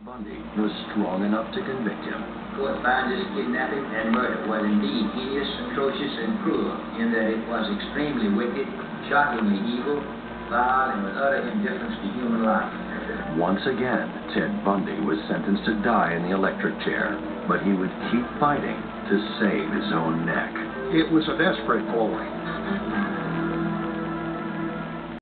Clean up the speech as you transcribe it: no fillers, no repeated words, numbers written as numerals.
Bundy was strong enough to convict him. Court found this kidnapping and murder was indeed hideous, atrocious, and cruel, in that it was extremely wicked, shockingly evil, vile, and with utter indifference to human life. Once again, Ted Bundy was sentenced to die in the electric chair, but he would keep fighting to save his own neck. It was a desperate calling.